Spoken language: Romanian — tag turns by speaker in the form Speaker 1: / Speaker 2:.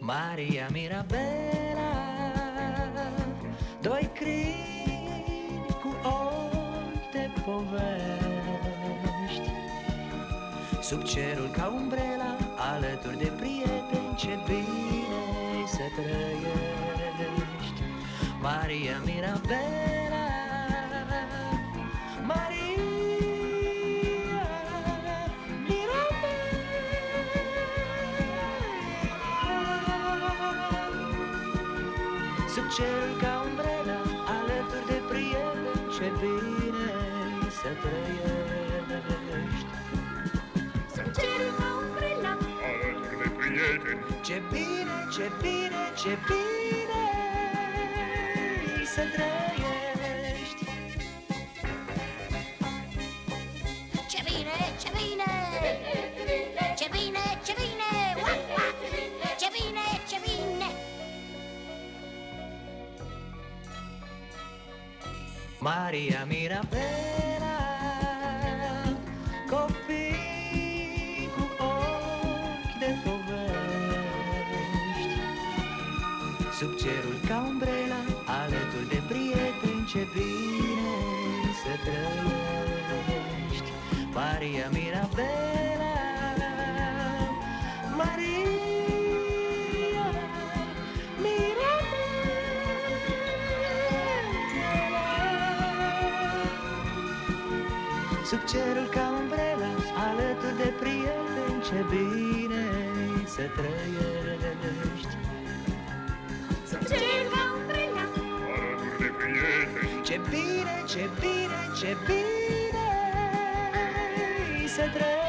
Speaker 1: Maria Mirabela, doi crini cu ochi de povești, sub cerul ca umbrela, alături de prieteni, ce bine să trăiești. Maria Mirabela, Maria sub cerul ca umbrela, alături de prieteni, ce bine să trăiești.
Speaker 2: Sub cerul ca umbrela,
Speaker 3: alături de prieteni,
Speaker 1: ce bine, ce bine, ce bine să trăiești.
Speaker 2: ce bine, ce bine, ce bine, ce bine, uah, uah. Ce bine, ce bine.
Speaker 1: Maria Mirabela, copii cu ochi de povești, sub cerul ca umbrela, alături de prieteni, ce bine să trăiești. Maria Mirabela, Maria sub cerul ca umbrela, alături de prieteni, ce bine să trăiești.
Speaker 2: Sub cerul ca umbrela,
Speaker 3: alături de prieteni,
Speaker 1: Ce bine, ce bine, ce bine să trăiești.